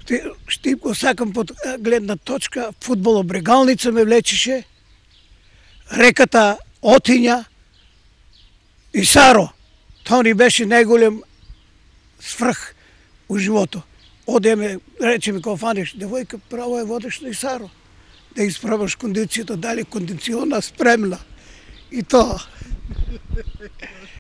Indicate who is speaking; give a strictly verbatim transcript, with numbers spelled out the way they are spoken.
Speaker 1: Штипко сакам под гледна точка, фудбалобрегалница ме влечеше, реката Отиня и Саро. Това ни беше най-голям свръх у живото. Одеме, рече ми, кофаниш, девойка, право е водиш на Исаро. Да изправяш кондицията, дали кондиционна спремна. И то.